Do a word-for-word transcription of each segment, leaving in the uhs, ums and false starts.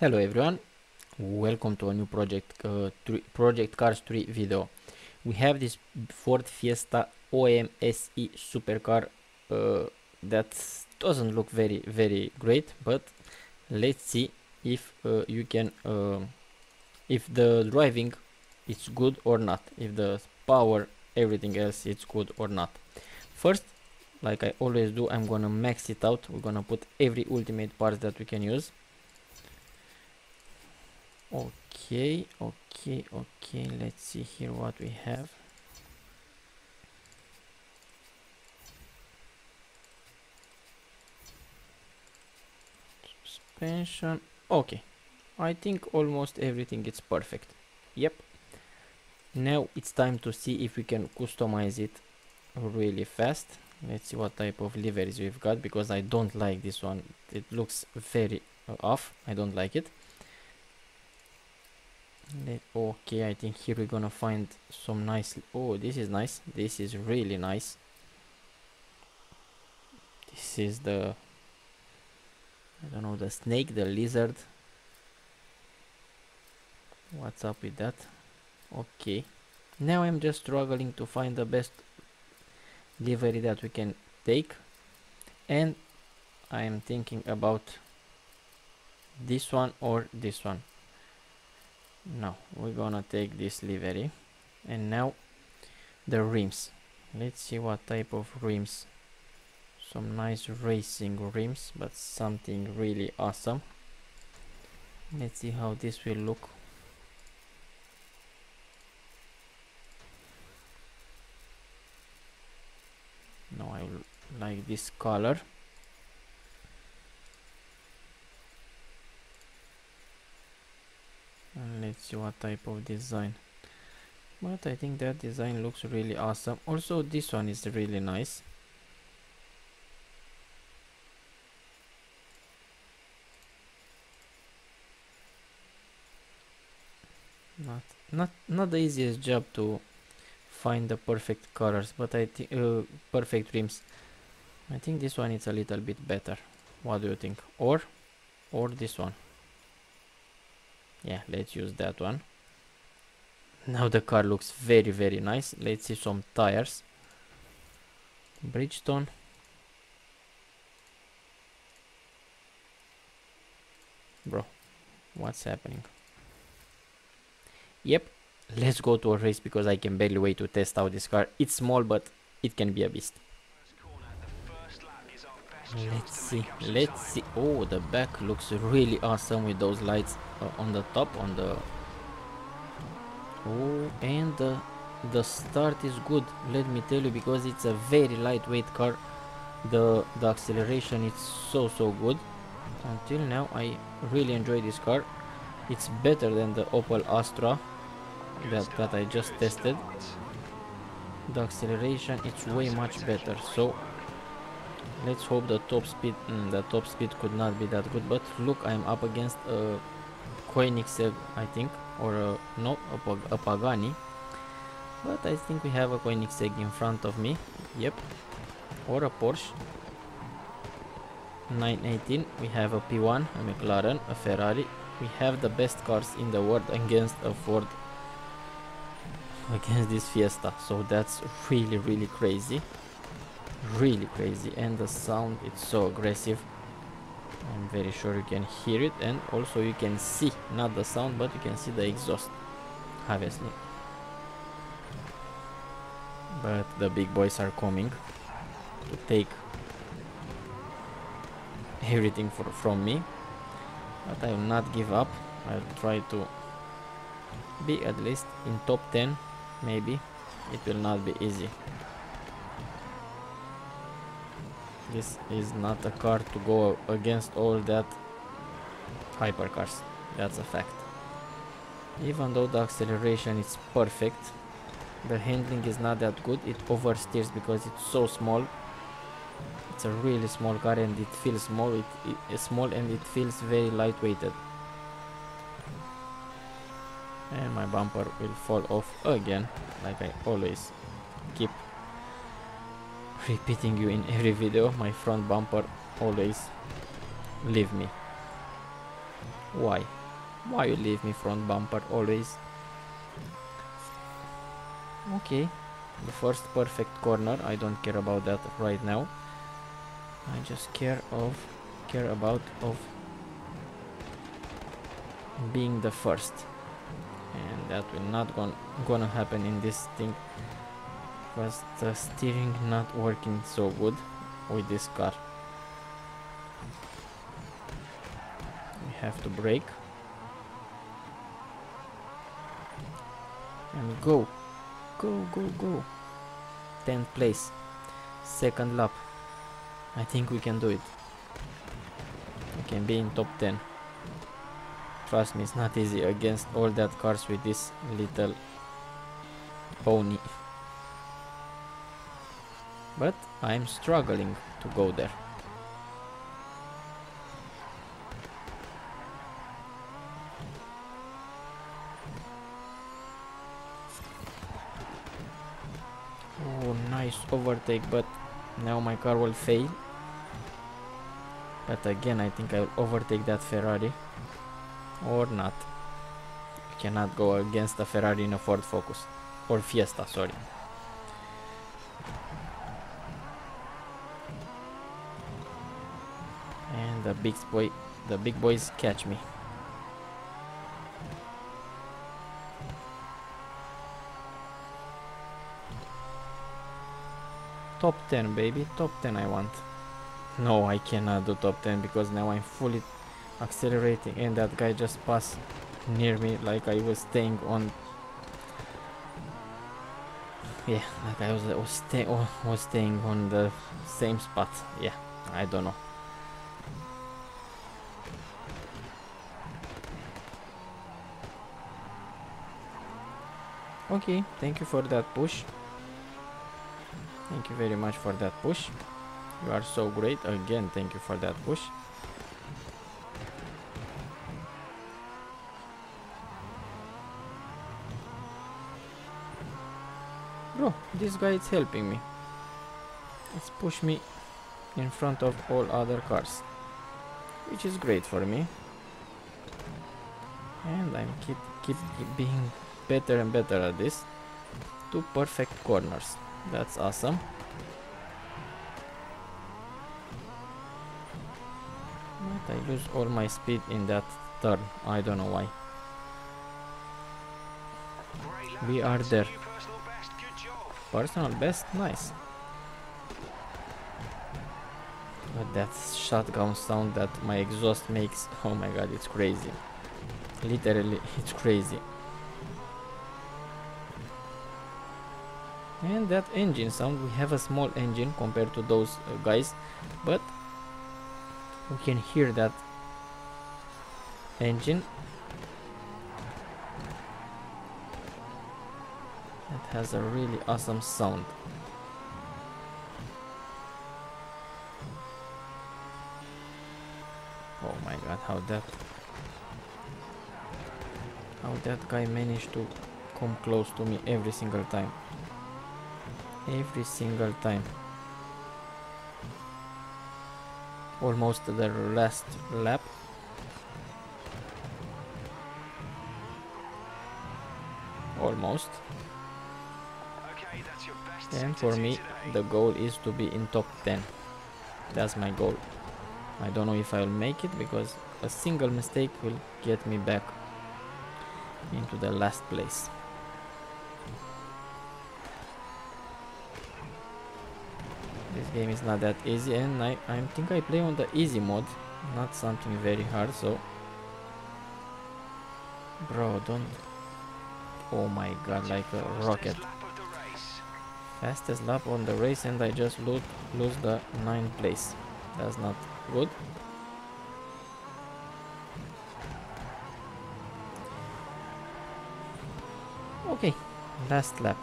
Hello everyone, welcome to a new project uh, three, Project Cars three video. We have this Ford Fiesta O M S E supercar uh, that doesn't look very very great, but let's see if uh, you can uh, if the driving is good or not, if the power, everything else is good or not. First, like I always do, I'm gonna max it out. We're gonna put every ultimate parts that we can use. Okay, okay, okay, let's see here what we have. Suspension. Okay, I think almost everything is perfect. Yep. Now it's time to see if we can customize it really fast. Let's see what type of liveries we've got, because I don't like this one. It looks very uh, off. I don't like it. Let, okay, I think here we're gonna find some nice. Oh, this is nice. This is really nice. This is the, I don't know, the snake, the lizard. What's up with that? Okay, now I'm just struggling to find the best livery that we can take, and I am thinking about this one or this one. No, we're gonna take this livery. And now the rims. Let's see what type of rims. Some nice racing rims, but something really awesome. Let's see how this will look. No, I like this color. And let's see what type of design. But I think that design looks really awesome. Also, this one is really nice. Not, not, not the easiest job to find the perfect colors, but I think uh, perfect rims. I think this one is a little bit better. What do you think? Or, or this one? Yeah, let's use that one. Now the car looks very very nice. Let's see some tires. Bridgestone. Bro, what's happening? Yep, let's go to a race, because I can barely wait to test out this car. It's small, but it can be a beast. Let's see, let's see. Oh, the back looks really awesome with those lights uh, on the top, on the... Oh, and the, the start is good, let me tell you, because it's a very lightweight car. The, the acceleration is so so good. Until now, I really enjoy this car. It's better than the Opel Astra that, that I just tested. The acceleration, it's way much better. So let's hope the top speed mm, the top speed could not be that good. But look, I'm up against a Koenigsegg, I think, or a, no, a, Pag a Pagani. But I think we have a Koenigsegg in front of me. Yep, or a Porsche nine eighteen. We have a P one, a McLaren, a Ferrari. We have the best cars in the world against a Ford, against this Fiesta. So that's really really crazy, really crazy. And the sound, it's so aggressive. I'm very sure you can hear it, and also you can see, not the sound, but you can see the exhaust, obviously. But the big boys are coming to take everything for, from me. But I will not give up. I'll try to be at least in top ten, maybe. It will not be easy. This is not a car to go against all that hypercars. That's a fact. Even though the acceleration is perfect, the handling is not that good. It oversteers because it's so small. It's a really small car, and it feels small. It, it is small and it feels very lightweighted. And my bumper will fall off again, like I always keep repeating you in every video. My front bumper always leave me. Why? Why you leave me front bumper always? Okay, the first perfect corner. I don't care about that right now. I just care of care about of being the first, and that will not gon gonna happen in this thing because the steering not working so good with this car. We have to brake and go go go go. Tenth place, second lap. I think we can do it. We can be in top ten. Trust me, it's not easy against all that cars with this little pony. But I'm struggling to go there. Oh, nice overtake, but now my car will fail. But again, I think I will overtake that Ferrari. Or not. You cannot go against a Ferrari in a Ford Focus. Or Fiesta, sorry. And the big boy, the big boys catch me. Top ten, baby, top ten I want. No, I cannot do top ten because now I'm fully accelerating and that guy just passed near me like I was staying on. Yeah, like I was, was, stay, oh, was staying on the same spot. Yeah, I don't know. Okay, thank you for that push. Thank you very much for that push. You are so great. Again, thank you for that push. Bro, this guy is helping me. It's pushed me in front of all other cars, which is great for me. And I'm keep keep, keep being better and better at this. Two perfect corners. That's awesome. But I lose all my speed in that turn. I don't know why. We are there. Personal best, nice. But that shotgun sound that my exhaust makes, oh my god, it's crazy. Literally, it's crazy. And that engine sound, we have a small engine compared to those uh, guys, but we can hear that engine. It has a really awesome sound. Oh my god, how that how that guy managed to come close to me every single time. Every single time. Almost the last lap. Almost. And for me, the goal is to be in top ten. That's my goal. I don't know if I'll make it because a single mistake will get me back into the last place. This game is not that easy, and I, I think I play on the easy mode, not something very hard, so... Bro, don't... Oh my god, like a rocket. Fastest lap on the race and I just lose, lose the ninth place. That's not good. Okay, last lap.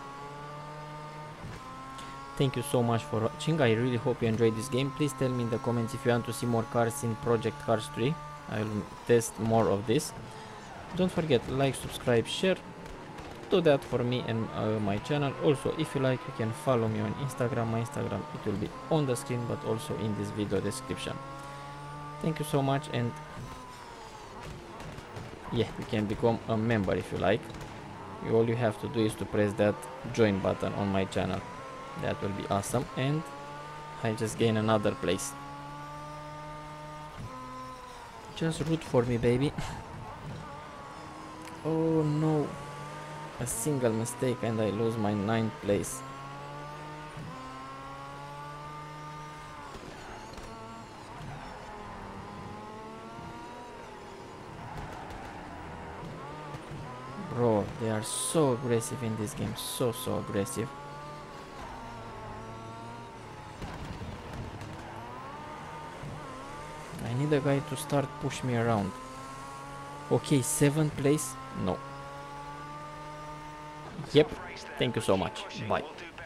Thank you so much for watching. I really hope you enjoyed this game. Please tell me in the comments if you want to see more cars in Project Cars three. I will test more of this. Don't forget, like, subscribe, share. Do that for me and uh, my channel. Also, if you like, you can follow me on Instagram. My Instagram, it will be on the screen, but also in this video description. Thank you so much and yeah, you can become a member if you like. All you have to do is to press that join button on my channel. That will be awesome. And I just gain another place. Just root for me, baby. Oh no, a single mistake and I lose my ninth place. Bro, they are so aggressive in this game, so so aggressive. I need a guy to start push me around. Okay, seventh place? No. Yep, thank you so much. Bye.